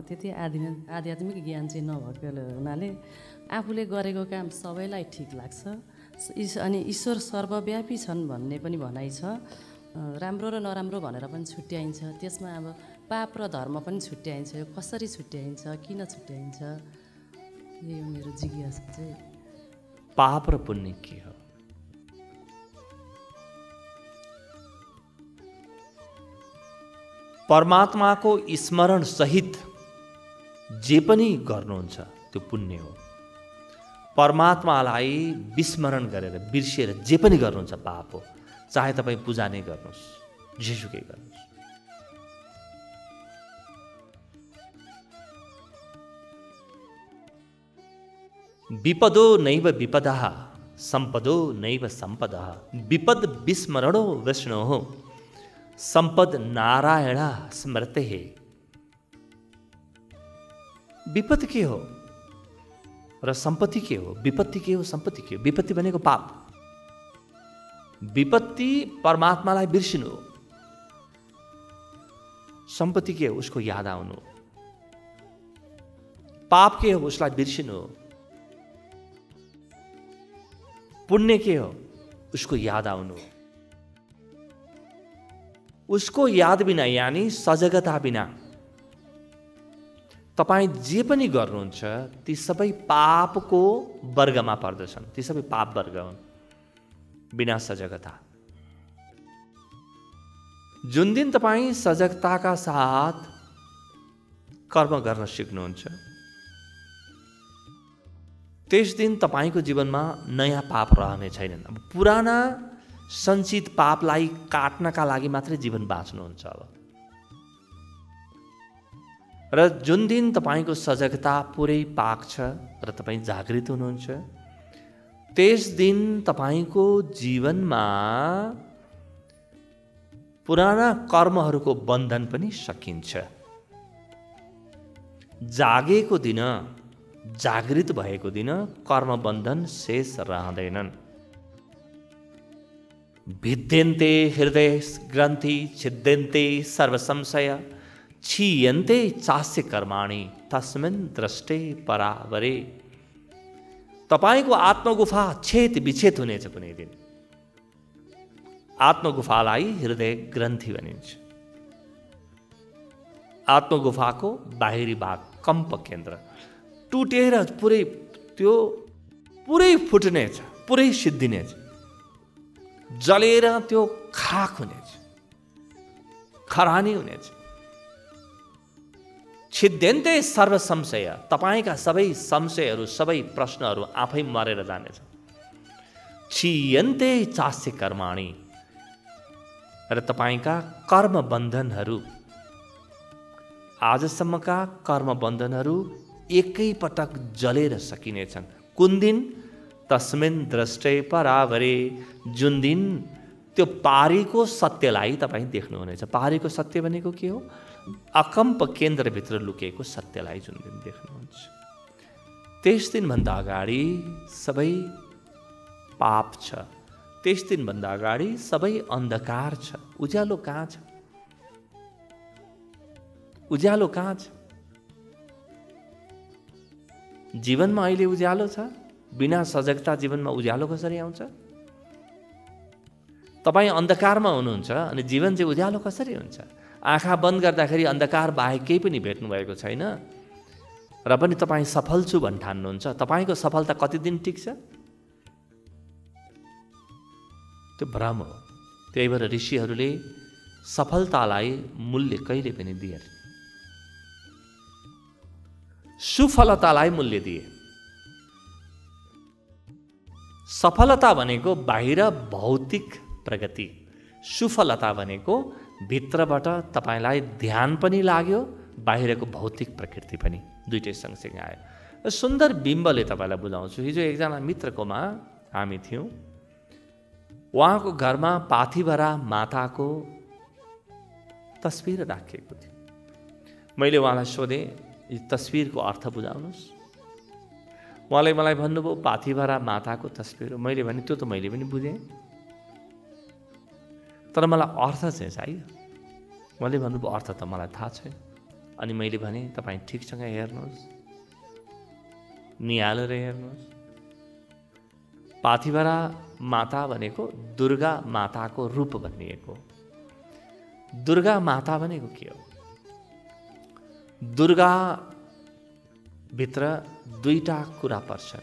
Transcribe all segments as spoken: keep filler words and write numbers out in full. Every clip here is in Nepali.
त्यति आधि आध्यात्मिक ज्ञान चाहिँ नभएकोले हुनाले आफूले गरेको काम सबैलाई ठिक लाग्छ। अनि ईश्वर सर्वव्यापी छन् भन्ने पनि भनाइ छ। राम्रो र नराम्रो भनेर पनि छुट्याइन्छ। त्यसमा अब पाप र धर्म पनि छुट्याइन्छ। यो कसरी छुट्याइन्छ, किन छुट्याइन्छ, यही हो मेरो जिज्ञासा चाहिँ। पाप र पुण्य के हो? परमात्माको स्मरण सहित जे पनि गर्नुहुन्छ त्यो पुण्य हो। परमात्मालाई विस्मरण गरेर बिर्सिएर जे पनि गर्नुहुन्छ पाप हो। चाहे तपाईँ पूजा नै गर्नुहोस्, जेसुकै गर्नुहोस्। विपदो नैव विपदः सम्पदो नैव सम्पदः विपद विस्मरणो विष्णोः संपद नारायण स्मृते। विपद के हो र सम्पत्ति के हो? विपत्ति के हो, सम्पत्ति के हो? विपत्ति भनेको पाप, विपत्ति परमात्मालाई बिर्सिनु हो। सम्पत्ति के हो? उसको याद आउनु हो। पाप के हो? उसलाई बिर्सिनु हो। पुण्य के हो? उसको याद आउनु हो। उसको याद बिना यानी सजगता बिना तपाईं जे पनि गर्नुहुन्छ ती सबै पापको वर्गमा पर्दछन्। ती सबै पाप वर्ग हुन् बिना सजगता। जुन दिन तपाईं सजगताका साथ कर्म गर्न सिक्नुहुन्छ त्यस दिन तपाईंको जीवनमा नयाँ पाप रहने छैनन्। अब पुराना सञ्चित पापलाई काट्नका लागि मात्रै जीवन बाँच्नुहुन्छ। अब र जुन दिन तपाईंको सजगता पुरै पाक्छ र तपाईं जागृत हुनुहुन्छ त्यस दिन तपाईंको जीवनमा पुराना कर्महरूको बन्धन पनि सकिन्छ। जागेको दिन, जागृत भएको दिन कर्म बन्धन शेष रहँदैनन्। भिद्यन्ते हृदय ग्रन्थि छिद्यन्ते सर्व संशय क्षीयन्ते चास्य कर्माणि तस्मिन् दृष्टे परावरे। तपाईको आत्मगुफा छेद विच्छेद हुनेछ कुनै दिन। आत्मगुफालाई हृदय ग्रन्थि भनिन्छ। आत्मगुफाको बाहिरी भाग कम्प केन्द्र टुटेर पुरै त्यो पुरै फुट्नेछ, पुरै सिद्धिनेछ, जलेर त्यो खाक हुनेछ, खरानी हुनेछ। छिद्यन्ते सर्व संशय, तपाईका सबै संशयहरू, सबै प्रश्नहरू आफै मरेर जानेछ। क्षीयन्ते चास्य कर्माणि, र तपाईका कर्म बन्धनहरू, आजसम्मका कर्म बन्धनहरू एकै पटक जलेर सकिनेछन्। कुन दिन? तस्मिन् दृष्टे परावरे, जुन दिन त्यो पारीको सत्यलाई तपाईँ देख्नुहुनेछ। पारीको सत्य भनेको के हो? अकम्प केन्द्रभित्र लुकेको सत्यलाई जुन दिन देख्नुहुन्छ त्यस दिनभन्दा अगाडि सबै पाप छ। त्यस दिनभन्दा अगाडि सबै अन्धकार छ। उज्यालो कहाँ छ? उज्यालो कहाँ छ? जीवनमा अहिले उज्यालो छ। बिना सजगता जीवनमा उज्यालो कसरी आउँछ? तपाईँ अन्धकारमा हुनुहुन्छ अनि जीवन चाहिँ उज्यालो कसरी हुन्छ? आँखा बन्द गर्दाखेरि अन्धकार बाहेक केही पनि भेट्नु भएको छैन र पनि तपाईँ सफल छु भन् ठान्नुहुन्छ। तपाईँको सफलता कति दिन टिक्छ? त्यो भ्रम हो। त्यही भएर ऋषिहरूले सफलतालाई मूल्य कहिले पनि दिए, सुफलतालाई मूल्य दिए। सफलता भनेको बाहिर भौतिक प्रगति, सुफलता भनेको भित्रबाट तपाईलाई ध्यान पनि लाग्यो, बाहिरको भौतिक प्रकृति पनि दुईटै सँगसँगै आयो। सुन्दर बिम्बले तपाईँलाई बुझाउँछु। हिजो एकजना मित्रकोमा हामी थियौँ। उहाँको घरमा पाथिभरा माताको तस्बिर राखिएको थियो। मैले उहाँलाई सोधेँ, यो तस्बिरको अर्थ बुझाउनुहोस्। उहाँले मलाई भन्नुभयो पाथिभरा माताको तस्बिर। मैले भने त्यो त मैले पनि बुझेँ, तर मलाई अर्थ चाहिँ चाहियो। उहाँले भन्नुभयो अर्थ त मलाई थाहा छैन। अनि मैले भने तपाईँ ठिकसँग हेर्नुहोस्, निहालेर हेर्नुहोस्। पाथिभरा माता भनेको दुर्गा माताको रूप भनिएको। दुर्गा माता भनेको के हो? दुर्गा भित्र दुईटा कुरा पर्छन्।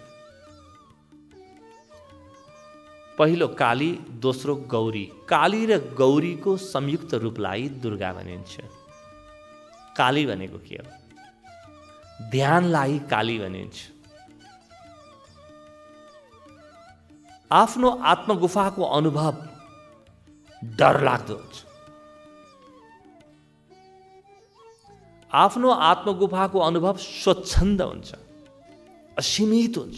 पहिलो काली, दोस्रो गौरी। काली र गौरीको संयुक्त रूपलाई दुर्गा भनिन्छ। काली भनेको के हो? ध्यानलाई काली भनिन्छ। आफ्नो आत्मगुफाको अनुभव डरलाग्दो हुन्छ। आफ्नो आत्मगुफाको अनुभव स्वच्छन्द हुन्छ, असीमित हुन्छ।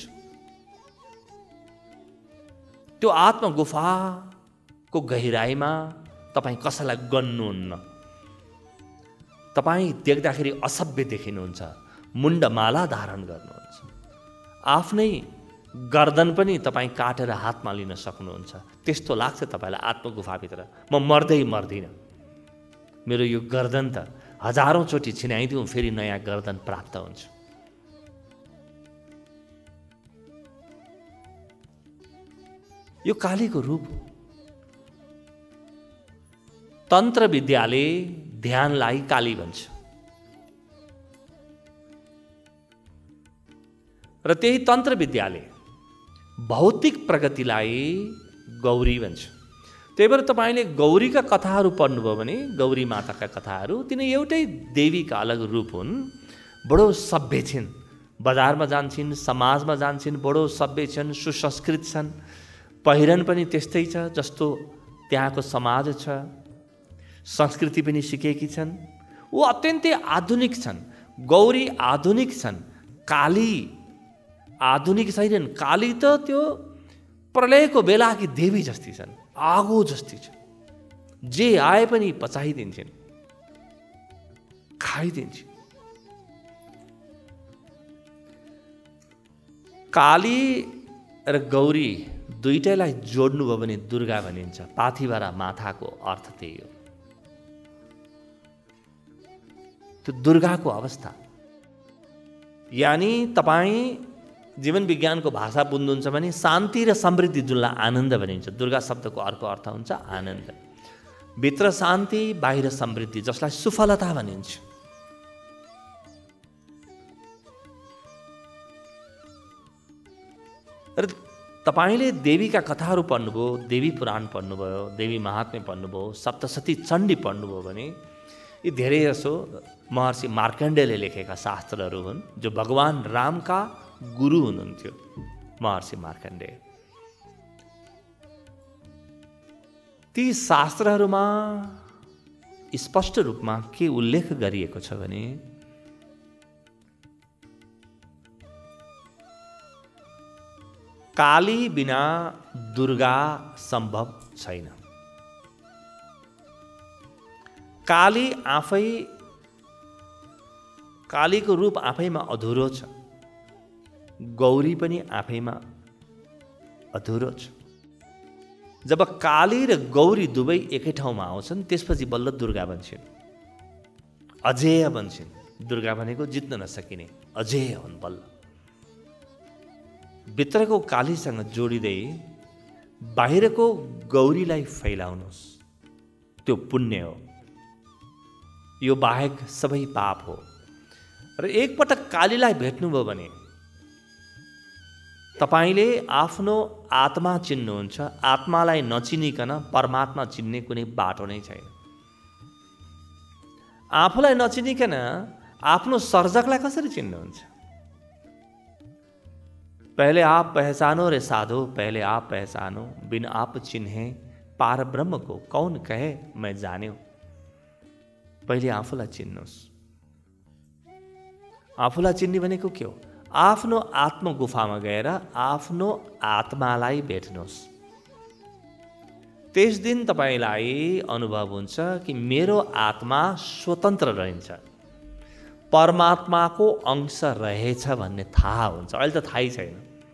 त्यो आत्मगुफाको गहिराईमा तपाईँ कसैलाई गन्नुहुन्न। तपाईँ देख्दाखेरि असभ्य देखिनुहुन्छ, मुण्डमाला धारण गर्नुहुन्छ, आफ्नै गर्दन पनि तपाईँ काटेर हातमा लिन सक्नुहुन्छ। त्यस्तो लाग्छ तपाईँलाई आत्मगुफाभित्र, म मर्दै मर्दिनँ, मेरो यो गर्दन त हजारौँ चोटि छिनाइदिउँ, फेरि नयाँ गर्दन प्राप्त हुन्छ। यो कालीको रूप हो। तन्त्र विद्याले ध्यानलाई काली भन्छ र त्यही तन्त्र विद्याले भौतिक प्रगतिलाई गौरी भन्छ। त्यही भएर तपाईँले गौरीका कथाहरू पढ्नुभयो भने, गौरी माताका कथाहरू, तिनी एउटै देवीका अलग रूप हुन्। बडो सभ्य छिन्, बजारमा जान्छन्, समाजमा जान्छन्, बडो सभ्य छन्, सुसंस्कृत छन्। पहिरन पनि त्यस्तै छ जस्तो त्यहाँको समाज छ, संस्कृति पनि सिकेकी छन्। ऊ अत्यन्तै आधुनिक छन्। गौरी आधुनिक छन्, काली आधुनिक छैनन्। काली त त्यो प्रलयको बेलाकी देवी जस्ती छन्, आगो जस्ती छ। जे आए पनि पचाइदिन्छन्, खाइदिन्छन्। काली र गौरी दुईटैलाई जोड्नुभयो भने दुर्गा भनिन्छ। पाथिभरा माताको अर्थ त्यही हो। त्यो दुर्गाको अवस्था, यानी तपाईँ जीवन विज्ञानको भाषा बुझ्नुहुन्छ भने शान्ति र समृद्धि, जुनलाई आनन्द भनिन्छ। दुर्गा शब्दको अर्को अर्थ हुन्छ आनन्द। भित्र शान्ति, बाहिर समृद्धि, जसलाई सुफलता भनिन्छ। र तपाईँले देवीका कथाहरू पढ्नुभयो, देवी पुराण पढ्नुभयो, देवी महात्म्य पढ्नुभयो, सप्तशती चण्डी पढ्नुभयो भने यी धेरै जसो महर्षि मार्कण्डेयले लेखेका शास्त्रहरू हुन्, जो भगवान रामका गुरु हुनुहुन्थ्यो महर्षि मार्कण्डेय। ती शास्त्रहरूमा स्पष्ट रूपमा के उल्लेख गरिएको छ भने काली बिना दुर्गा सम्भव छैन। काली आफै, कालीको रूप आफैमा अधुरो छ, गौरी पनि आफैमा अधुरो छ। जब काली र गौरी दुवै एकै ठाउँमा आउँछन्, त्यसपछि बल्ल दुर्गा बन्छन्, अजेय बन्छन्। दुर्गा भनेको जित्न नसकिने, अजेय हुन् बल्ल। भित्रको कालीसँग जोडिँदै बाहिरको गौरीलाई फैलाउनुहोस्, त्यो पुण्य हो। यो बाहेक सबै पाप हो। र एकपटक कालीलाई भेट्नुभयो भने तपाईले आफ्नो आत्मा चिन्नुहुन्छ। आत्मालाई नचिनिकन परमात्मा चिन्ने कुनै बाटो नै छैन। आफूलाई नचिनिकन आफ्नो सर्जकलाई कसरी चिन्नुहुन्छ? पहले आप पहचानो रे साधो, पहले आप पहचानो, बिन आप चिन्हे पार ब्रह्म को कौन कहे मैं जान्यो। पहिले आफूलाई चिन्नुहोस्। आफूलाई चिन्ने भनेको के हो? आफ्नो आत्मगुफामा गएर आफ्नो आत्मालाई भेट्नुहोस्। त्यस दिन तपाईलाई अनुभव हुन्छ कि मेरो आत्मा स्वतन्त्र रहन्छ, परमात्माको अंश रहेछ भन्ने थाहा हुन्छ। अहिले त थाहै छैन।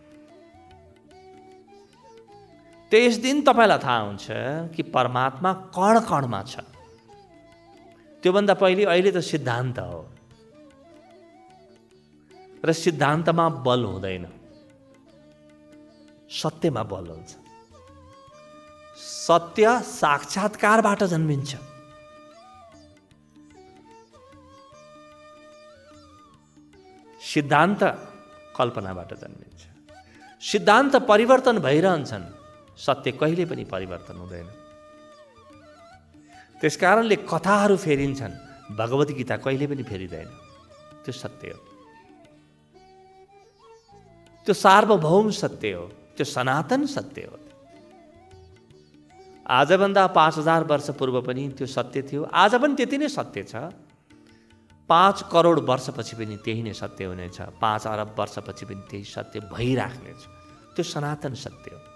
त्यस दिन तपाईलाई थाहा हुन्छ कि परमात्मा कण कणमा छ। त्योभन्दा पहिले अहिले त सिद्धान्त हो। र सिद्धान्तमा बल हुँदैन, सत्यमा बल हुन्छ। सत्य साक्षात्कारबाट जन्मिन्छ। सिद्धान्त कल्पनाबाट जन्मिन्छ। सिद्धान्त परिवर्तन भइरहन्छन्, सत्य कहिले पनि परिवर्तन हुँदैन। त्यसकारणले कथाहरू फेरिन्छन्, भगवत गीता कहिले पनि फेरिँदैन। त्यो सत्य हो, त्यो सार्वभौम सत्य हो, त्यो सनातन सत्य हो। आजभन्दा पाँच हजार वर्ष पूर्व पनि त्यो सत्य थियो, आज पनि त्यति नै सत्य छ। पाँच करोड वर्षपछि पनि त्यही नै सत्य हुनेछ, पाँच अरब वर्षपछि पनि त्यही सत्य भइराख्नेछ। त्यो सनातन सत्य हो।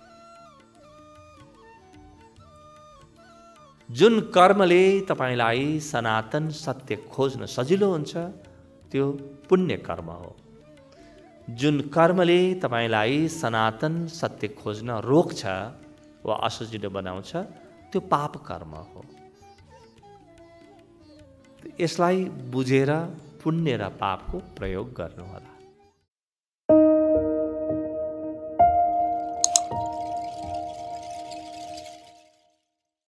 जुन कर्मले तपाईँलाई सनातन सत्य खोज्न सजिलो हुन्छ त्यो पुण्य कर्म हो। जुन कर्मले तपाईँलाई सनातन सत्य खोज्न रोक्छ वा असजिलो बनाउँछ त्यो पाप कर्म हो। यसलाई बुझेर पुण्य र पापको प्रयोग गर्नुहोला।